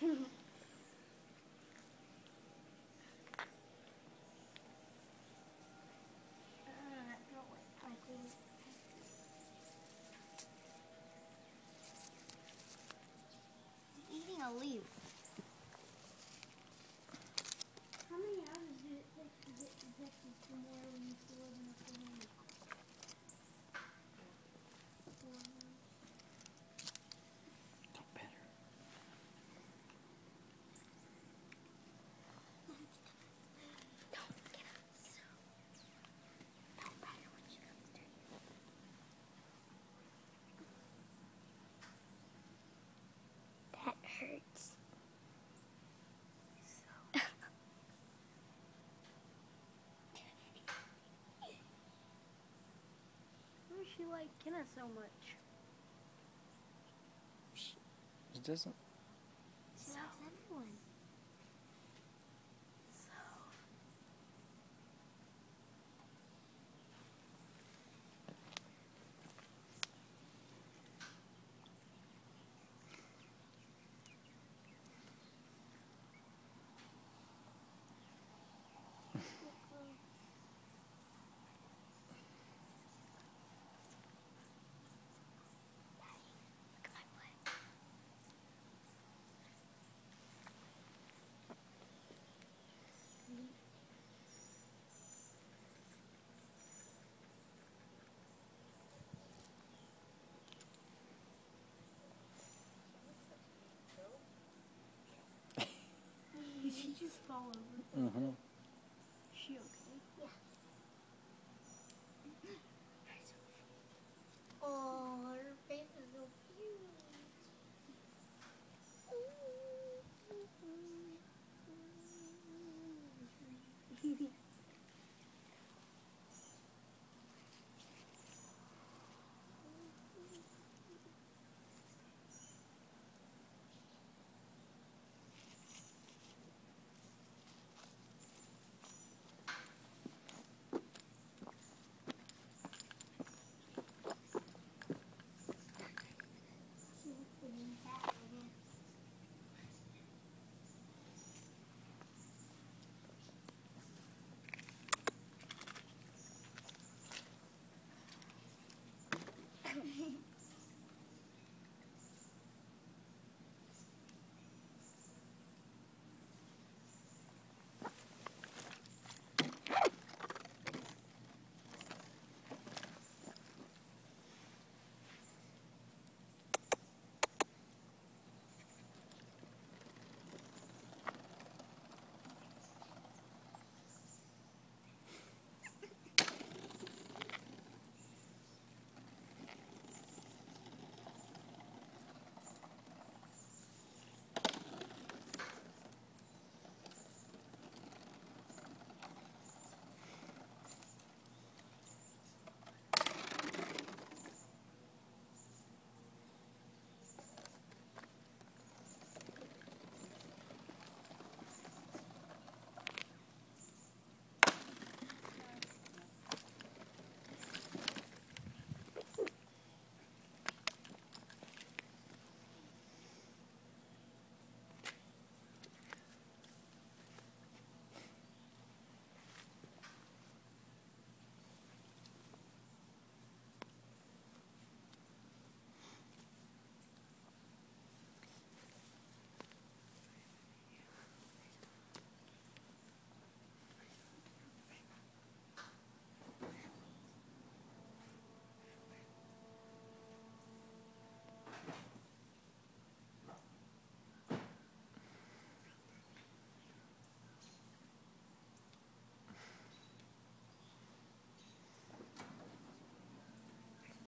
Eating a leaf. How many hours did it take to get to Texas from where we used to live in Oklahoma? 4 hours. No better. That hurts. Why does she like Kenna so much? It doesn't. She likes everyone. Did she just fall over? Mm-hmm. She okay?